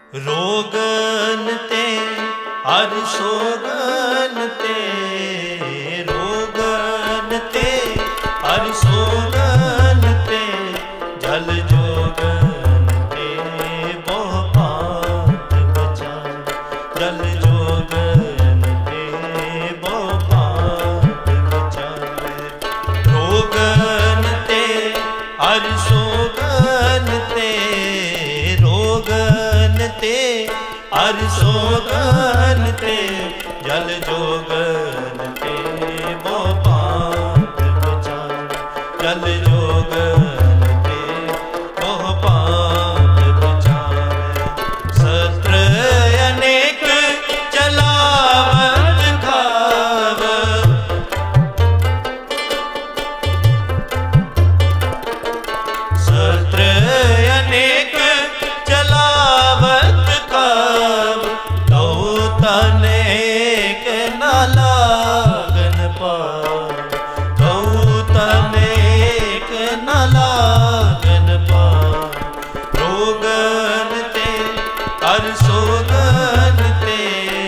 रोगन ते हर सोगन ते, रोगन ते हर सोगन ते, जल जोगन ते बहु पात बचाए, जल जोगन ते बहु पात बचाए। रोगन ते हर सोगन ते, रोगन ते हर सोगन ते, जल जोगन ते बहु पात बचाए, जल जोगन ते बहु पात बचाए। सत्र अनेक चलावत खाव, सत्र अनेक चलावत खाव, तो तनेक न लागन पाव, तो तनेक न लागन पाव। रोगन ते हर सोगन ते,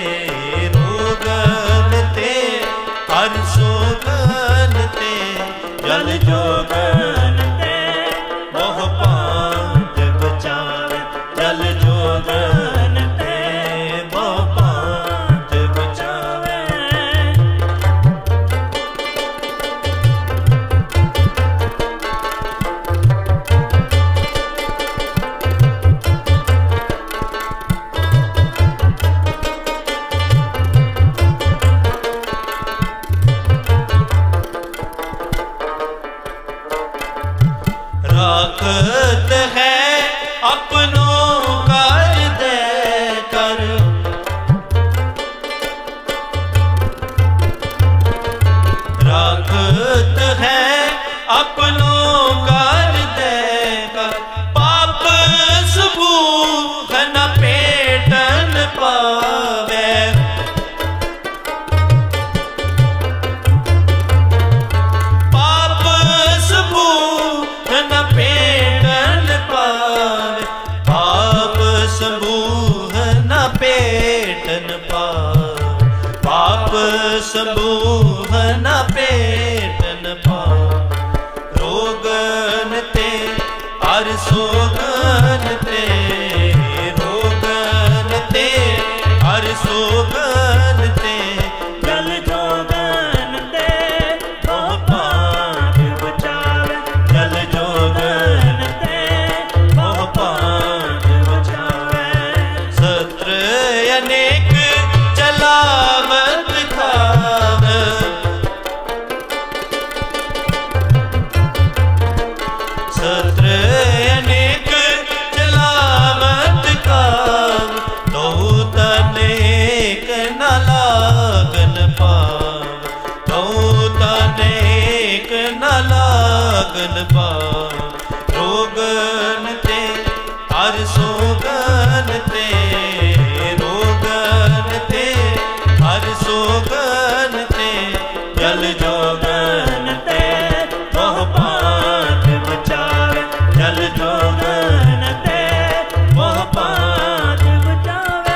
रोगन ते हर सोगन ते, जल जोगन ते बहु पात बचावे, जल जोगन ते बहु पात बचावे। राखत है अपनों कर दे कर, राखत है अपनों कर दे कर, पाप सबूत न पेटन पावे, पाप सबूत न पेटन पावे, पाप समूह न पेटन पावे, पाप समूह न पेटन पावे। रोगन ते हर सोगन ते, रोगन ते हर सोगन ते, जल जोगन ते बहु पात बचावे, जल जोगन ते बहु पात बचावे। सत्र अनेक चलावत खाव, सत्र अनेक चलावत खाव, तो तनेक न लागन पाव, तो तनेक न लागन पाव। रोगन ते हर सोगन ते, रोगन ते हर सोगन ते, जल जोगन ते बहु पात बचावे, जल जोगन ते बहु पात बचावे।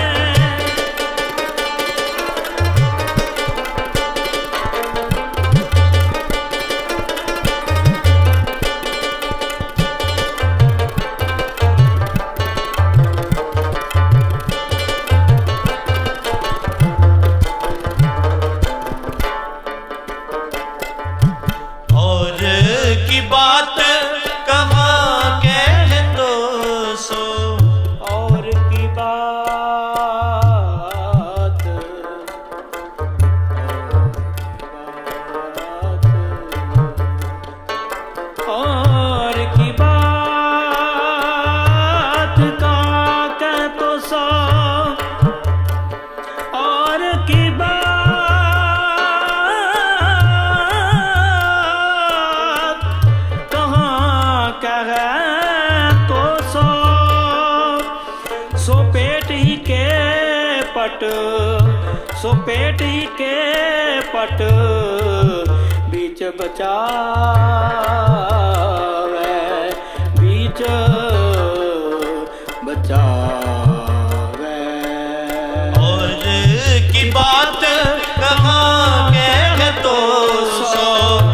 और की बात कहाँ कह दो सो, और की बात, और की बात कहाँ कह तो सो, और की बात कहाँ कह तो सो पेट ही के पट, सो पेट ही के पट, बीच बचावे, बीच बचावे। और की बात कहाँ कह तो सो,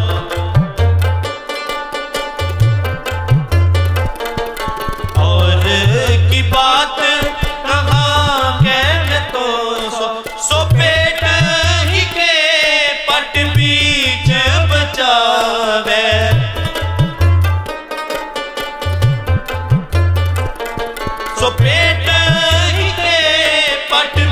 और की बात कहाँ कह तो सो पेट ही के पट बीच बचावे। सो पेट ही के पट